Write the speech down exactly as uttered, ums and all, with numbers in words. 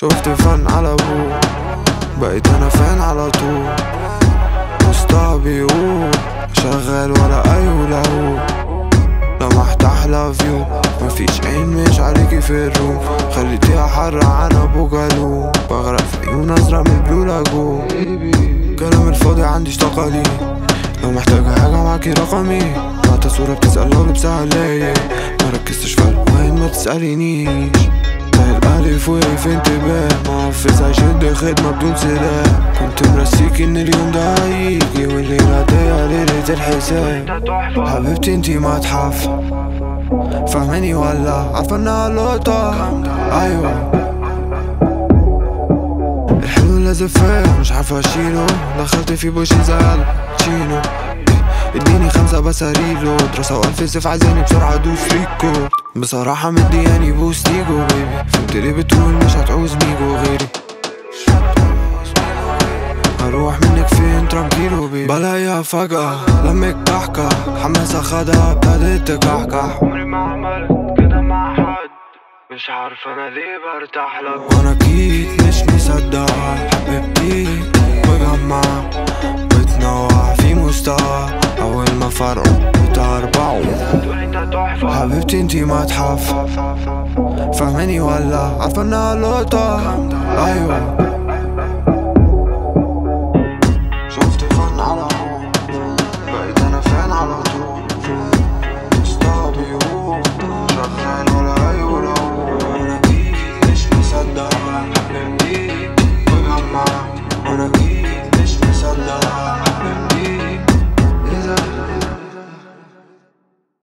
شفت فن على ابوه، بقيت انا فان على طول. مصطفى بيقول شغال ولا اي ولا هو، لمحت احلى فيو، مفيش عين مش عليكي في الروم. خليتيها حر عن ابو جالو، بغرق في عيون ازرق من البلو لاجون. كلام الفاضي عنديش طاقة ليه، لو محتاجة حاجة معاكي رقمي. بعت صورة بتسأل لو لبسها ليه، مركزتش في الوين ما تسألينيش. زي الألف وهي في انتباه، محفز هيشد خدمة بدون سلاح. كنت مرسيكي ان اليوم ده هيجي والليلة دي ليلة الحساب. حبيبتي انتي متحف، فاهماني ولا عارفة انها لقطة؟ ايوه الحلو لازم فيا مش عارفة اشيله، دخلت في بوشي زي الباتشينو. اديني خمسة بس هريله، دراسة والف سيف عايزاني بسرعة ادوس ريكو. بصراحة مدياني بوستيجو بيبي، فهمت ليه بتقول مش هتعوز ميجو غيري. هروح منك فين ترانكيلو بيبي، بلاقيها فجأة لمك كحكة، حماسة خدها ابتدت تكحكح. عمري ما عملت كده مع حد، مش عارف انا ليه برتاح لك. وانا اكيد مش مصدق حبيبتي مجمعة بتنوع في مستوى، اول ما فرقوا بتربعوا. حبيبتي انتي متحف، فاهماني ولا عارفة انها لقطة؟ ايوه شفت فن على طول، بقيت انا فان على طول. مصطفى بيقول شغال ولا اي ولا هو، وانا اكيد مش مصدق حبيبتي مجمعة، وانا اكيد